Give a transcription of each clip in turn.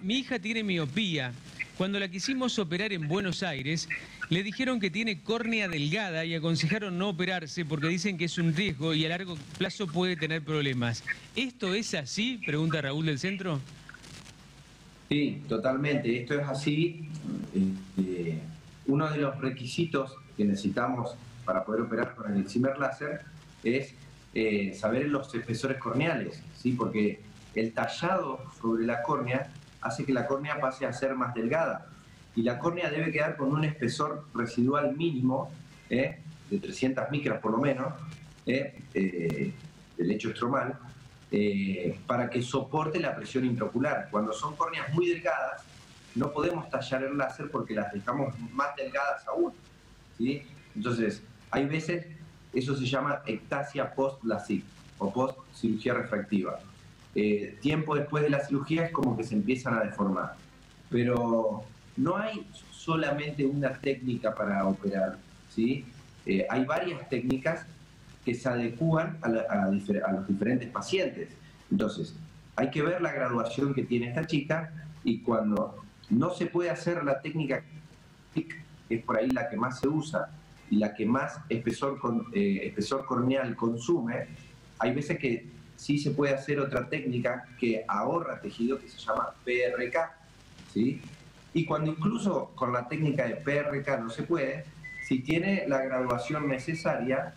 mi hija tiene miopía. Cuando la quisimos operar en Buenos Aires, le dijeron que tiene córnea delgada y aconsejaron no operarse porque dicen que es un riesgo y a largo plazo puede tener problemas. ¿Esto es así?, pregunta Raúl del Centro. Sí, totalmente. Esto es así. Uno de los requisitos que necesitamos para poder operar con el excimer láser es saber los espesores corneales, ¿sí? Porque el tallado sobre la córnea hace que la córnea pase a ser más delgada y la córnea debe quedar con un espesor residual mínimo de 300 micras por lo menos del lecho estromal para que soporte la presión intraocular. Cuando son córneas muy delgadas no podemos tallar el láser porque las dejamos más delgadas aún, ¿sí? Entonces hay veces, eso se llama ectasia post-LASIK o post-cirugía refractiva. Tiempo después de la cirugía es como que se empiezan a deformar. Pero no hay solamente una técnica para operar, ¿sí? Hay varias técnicas que se adecúan a los diferentes pacientes. Entonces, hay que ver la graduación que tiene esta chica y cuando no se puede hacer la técnica, que es por ahí la que más se usa y la que más espesor corneal consume, hay veces que sí se puede hacer otra técnica que ahorra tejido que se llama PRK, ¿sí? Y cuando incluso con la técnica de PRK no se puede, si tiene la graduación necesaria,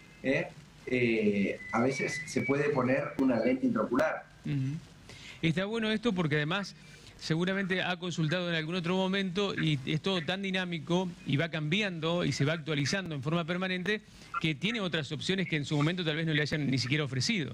a veces se puede poner una lente intraocular. Está bueno esto porque además seguramente ha consultado en algún otro momento y es todo tan dinámico y va cambiando y se va actualizando en forma permanente que tiene otras opciones que en su momento tal vez no le hayan ni siquiera ofrecido.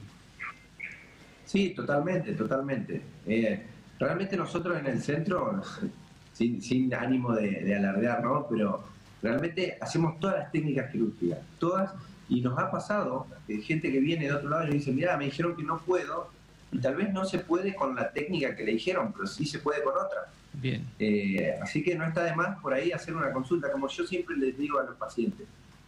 Sí, totalmente, totalmente. Realmente nosotros en el centro, sin ánimo de alardear, ¿no? Pero realmente hacemos todas las técnicas quirúrgicas, todas, y nos ha pasado gente que viene de otro lado y nos dice, mira, me dijeron que no puedo, y tal vez no se puede con la técnica que le dijeron, pero sí se puede con otra. Bien. Así que no está de más por ahí hacer una consulta, como yo siempre les digo a los pacientes,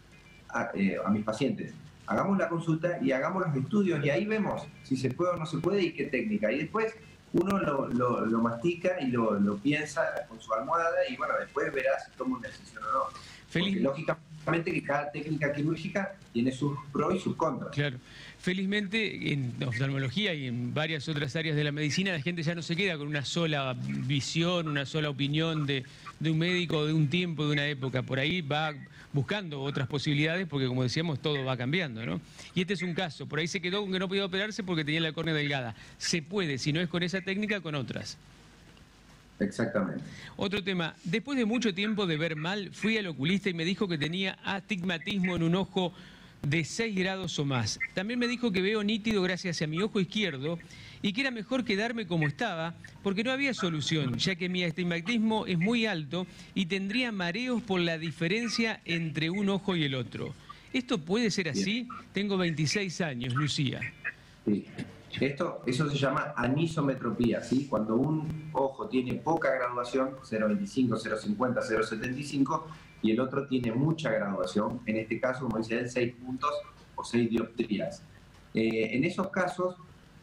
a mis pacientes, hagamos la consulta y hagamos los estudios y ahí vemos si se puede o no se puede y qué técnica. Y después uno lo mastica y lo piensa con su almohada y bueno, después verá si toma una decisión o no. Porque lógicamente que cada técnica quirúrgica tiene sus pros y sus contras. Claro. Felizmente en oftalmología y en varias otras áreas de la medicina la gente ya no se queda con una sola visión, una sola opinión de un médico, de un tiempo, de una época. Por ahí va buscando otras posibilidades porque, como decíamos, todo va cambiando, ¿no? Y este es un caso. Por ahí se quedó con que no podía operarse porque tenía la córnea delgada. Se puede, si no es con esa técnica, con otras. Exactamente. Otro tema. Después de mucho tiempo de ver mal, fui al oculista y me dijo que tenía astigmatismo en un ojo de 6 grados o más. También me dijo que veo nítido gracias a mi ojo izquierdo y que era mejor quedarme como estaba porque no había solución, ya que mi astigmatismo es muy alto y tendría mareos por la diferencia entre un ojo y el otro. ¿Esto puede ser así? Tengo 26 años, Lucía. Sí. Eso se llama anisometropía, ¿sí? Cuando un ojo tiene poca graduación, 0,25, 0,50, 0,75, y el otro tiene mucha graduación, en este caso, como decía él, 6 puntos o 6 dioptrías. En esos casos,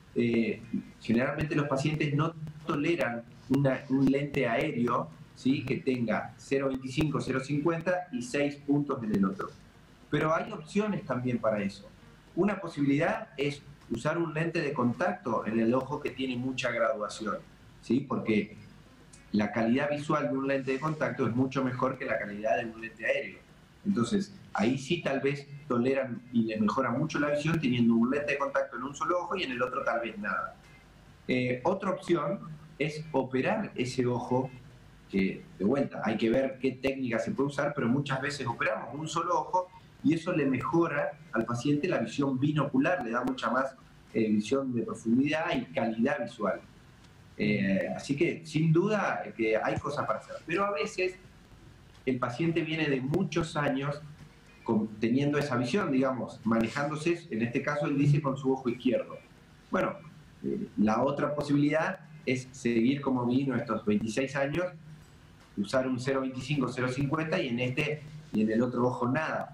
generalmente los pacientes no toleran un lente aéreo, ¿sí? Que tenga 0,25, 0,50 y 6 puntos en el otro. Pero hay opciones también para eso. Una posibilidad es usar un lente de contacto en el ojo que tiene mucha graduación, ¿sí? Porque la calidad visual de un lente de contacto es mucho mejor que la calidad de un lente aéreo. Entonces, ahí sí tal vez toleran y les mejora mucho la visión teniendo un lente de contacto en un solo ojo y en el otro tal vez nada. Otra opción es operar ese ojo, que de vuelta hay que ver qué técnica se puede usar, pero muchas veces operamos un solo ojo y eso le mejora al paciente la visión binocular, le da mucha más visión de profundidad y calidad visual. Así que sin duda que hay cosas para hacer, pero a veces el paciente viene de muchos años teniendo esa visión, digamos, manejándose, en este caso él dice con su ojo izquierdo. Bueno, la otra posibilidad es seguir como vino estos 26 años, usar un 0,25, 0,50 y en el otro ojo nada.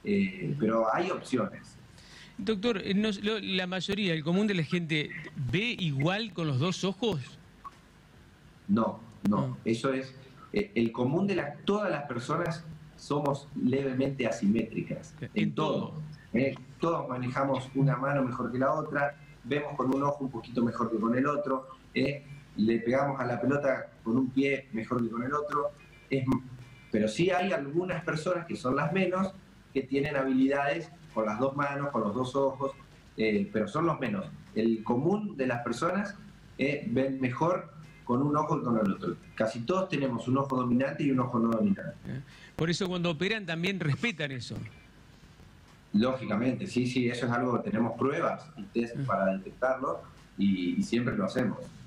Pero hay opciones. Doctor, la mayoría, el común de la gente, ¿ve igual con los dos ojos? No, no. Eso es el común de todas las personas somos levemente asimétricas en todo. Todos manejamos una mano mejor que la otra, vemos con un ojo un poquito mejor que con el otro, le pegamos a la pelota con un pie mejor que con el otro. Pero sí hay algunas personas que son las menos, que tienen habilidades con las dos manos, con los dos ojos, pero son los menos. El común de las personas ven mejor con un ojo que con el otro. Casi todos tenemos un ojo dominante y un ojo no dominante. Por eso cuando operan también respetan eso. Lógicamente, sí, eso es algo que tenemos pruebas y test para detectarlo y siempre lo hacemos.